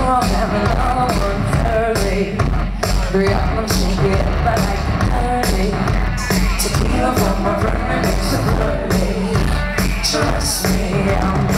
I'll have another one early. Hurry up and shake it up, I like it dirty. Tequila for my burning, makes it bloody. Trust me, I'm